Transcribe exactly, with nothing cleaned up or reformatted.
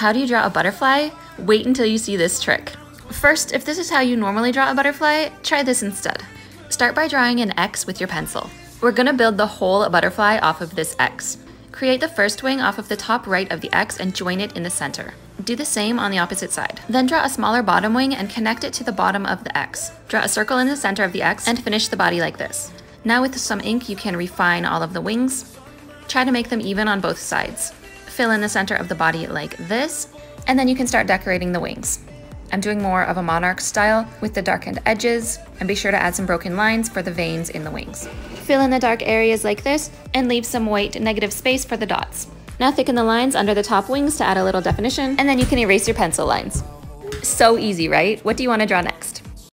How do you draw a butterfly? Wait until you see this trick. First, if this is how you normally draw a butterfly, try this instead. Start by drawing an X with your pencil. We're gonna build the whole butterfly off of this X. Create the first wing off of the top right of the X and join it in the center. Do the same on the opposite side. Then draw a smaller bottom wing and connect it to the bottom of the X. Draw a circle in the center of the X and finish the body like this. Now with some ink, you can refine all of the wings. Try to make them even on both sides. Fill in the center of the body like this, and then you can start decorating the wings. I'm doing more of a monarch style with the darkened edges, and be sure to add some broken lines for the veins in the wings. Fill in the dark areas like this, and leave some white negative space for the dots. Now thicken the lines under the top wings to add a little definition, and then you can erase your pencil lines. So easy, right? What do you want to draw next?